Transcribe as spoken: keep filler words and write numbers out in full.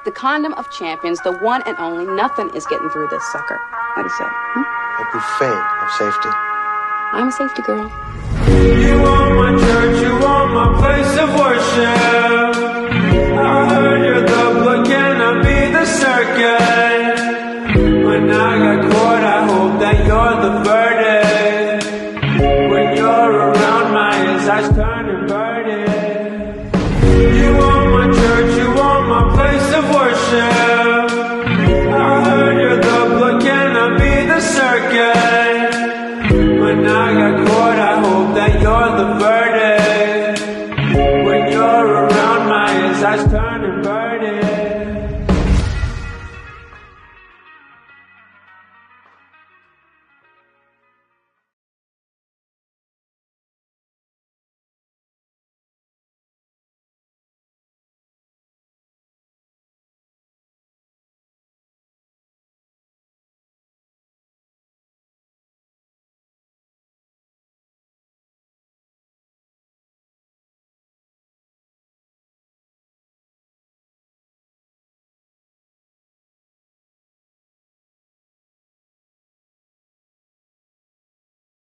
the condom of champions, the one and only. Nothing is getting through this sucker. What do you say? Hmm? A buffet of safety. I'm a safety girl. You want my church, you want my place of worship. I heard you're the blood, can I be the circuit? When I got caught, I hope that you're the verdict. When you're around, my eyes turn inverted. You want my church, you want my place of worship. I heard you're the blood, can I be the circuit? When I got caught, I hope that you're the verdict.